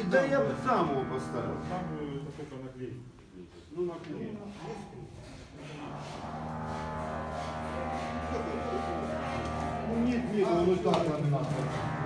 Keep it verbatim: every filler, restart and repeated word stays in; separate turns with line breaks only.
Да я бы сам его поставил.
Там это только наклейки.
Ну, наклеил.
Ну нет, нет, ну так ламинат.